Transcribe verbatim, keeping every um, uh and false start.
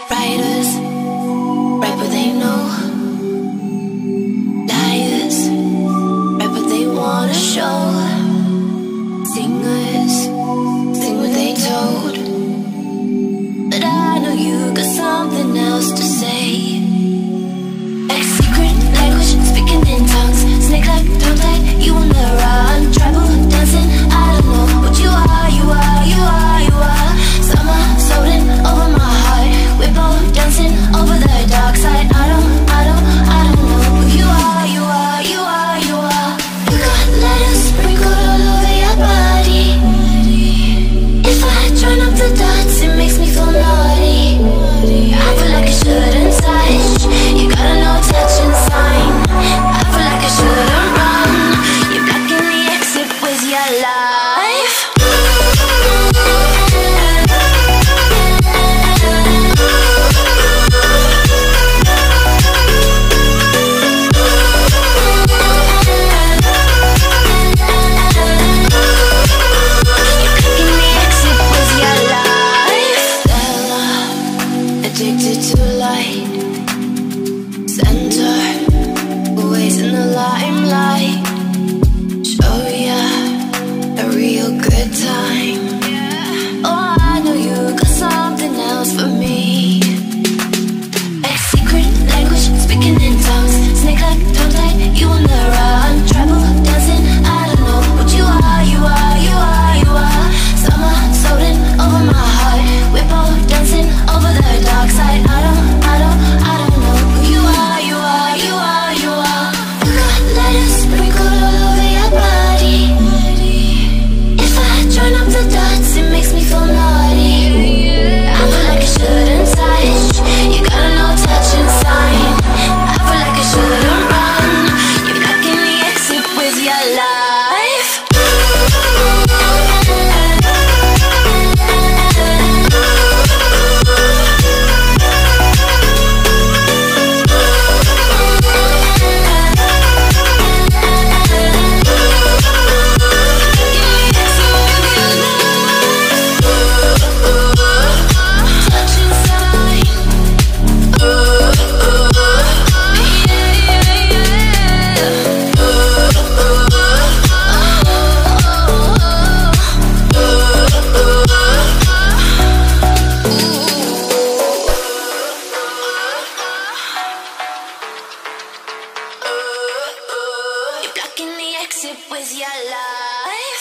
Writers, write what they know. Liars, write what they wanna show. Singers, sing what they told. But I know you got something else to say. A secret language, speaking in tongues. Snake like, tongue like, you on the run. Tribal dancing, I don't know what you are, you are, you are, you are. Summer floating over my heart. We're both dancing over the dark side. I don't, I don't, I don't know who you are, you are, you are, you are. You got letters sprinkled all over your body. If I join up the dots, it makes me feel naughty. I feel like I shouldn't touch. You got a no touching sign. I feel like I shouldn't run. You're blocking the exit with your life. Addicted to light, center, always in the limelight. Show ya a real good time. Oh, I know you got something else for me. A secret language, speaking in tongues. Snake like, tongue like, you on the run. Tribal dancing, I don't know what you are, you are, you are, you are. Summer floating over my heart. We're both dancing over the dark side. I don't, I don't, I don't know who you are, you are, you are, you are. You got letters sprinkled all over your body. If I join up the dots, it makes me feel naughty. I feel like I shouldn't touch. You got a no touching sign. I feel like I shouldn't run. You're blocking the exit with your life. You're blocking the exit with your life.